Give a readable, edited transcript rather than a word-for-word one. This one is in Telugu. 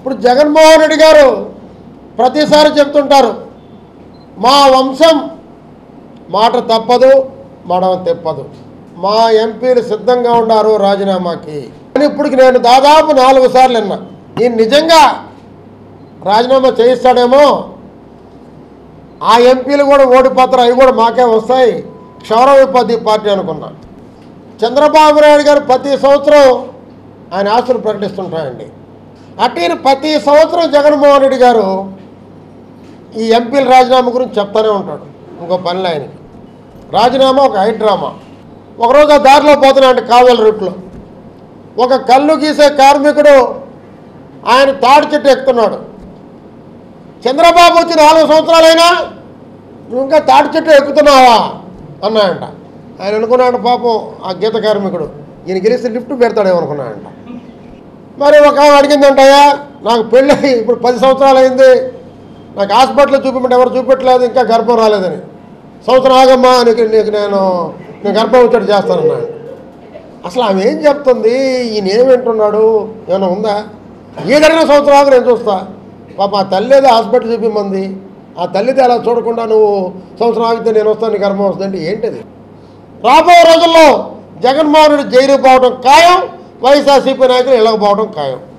ఇప్పుడు జగన్మోహన్ రెడ్డి గారు ప్రతిసారి చెప్తుంటారు, మా వంశం మాట తప్పదు, మడమ తెప్పదు, మా ఎంపీలు సిద్ధంగా ఉన్నారు రాజీనామాకి అని. ఇప్పటికి నేను దాదాపు 4 సార్లు విన్నా. నేను నిజంగా రాజీనామా చేయిస్తాడేమో, ఆ ఎంపీలు కూడా ఓడిపోతారు, అవి కూడా మాకే వస్తాయి, క్షౌరవిపది పార్టీ అనుకున్నా. చంద్రబాబు నాయుడు గారు ప్రతి సంవత్సరం ఆయన ఆస్తులు ప్రకటిస్తుంటాయండి. అటు ప్రతి సంవత్సరం జగన్మోహన్ రెడ్డి గారు ఈ ఎంపీల రాజీనామా గురించి చెప్తానే ఉంటాడు. ఇంకో పనిలో ఆయనకి రాజీనామా ఒక హైడ్రామా. ఒకరోజు ఆ దారిలో పోతున్నాడు కావలి రూట్లో, ఒక కళ్ళు గీసే కార్మికుడు ఆయన తాడి చెట్టు ఎక్కుతున్నాడు. చంద్రబాబు వచ్చి 4 సంవత్సరాలైనా నువ్వు ఇంకా తాడి చెట్టు ఎక్కుతున్నావా అన్నాయంట. ఆయన అనుకున్నాడు పాపం ఆ గీత కార్మికుడు, ఈయన గెలిస్తే లిఫ్ట్ పెడతాడేమో అనుకున్నాడంట. మరి ఒక అడిగిందంటయ్యా, నాకు పెళ్ళి ఇప్పుడు 10 సంవత్సరాలు అయింది, నాకు హాస్పిటల్లో చూపించమంటే ఎవరు చూపెట్టలేదు, ఇంకా గర్భం రాలేదని. సంవత్సరం ఆగమ్మా, నీకు నేను గర్భం వచ్చేట్టు చేస్తానన్నాడు. అసలు ఆమె ఏం చెప్తుంది, ఈయన ఏం వింటున్నాడు, ఏమైనా ఉందా? ఏదైనా సంవత్సరం ఆగు నేను చూస్తా. పాప ఆ తల్లి ఏదో హాస్పిటల్ చూపిమంది, ఆ తల్లిది అలా చూడకుండా నువ్వు సంవత్సరం ఆగితే నేను వస్తాను, నీ గర్భం వస్తుందంటే ఏంటిది? రాబోయే రోజుల్లో జగన్మోహన్ రెడ్డి జైలు పోవడం ఖాయం, వైఎస్ఆర్సీపీ నాయకులు ఇళ్ళకపోవడం ఖాయం.